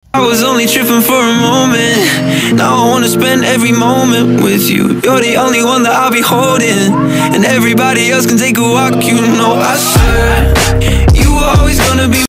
I was only tripping for a moment. Now I wanna spend every moment with you. You're the only one that I'll be holding, and everybody else can take a walk. You know I swear you were always gonna be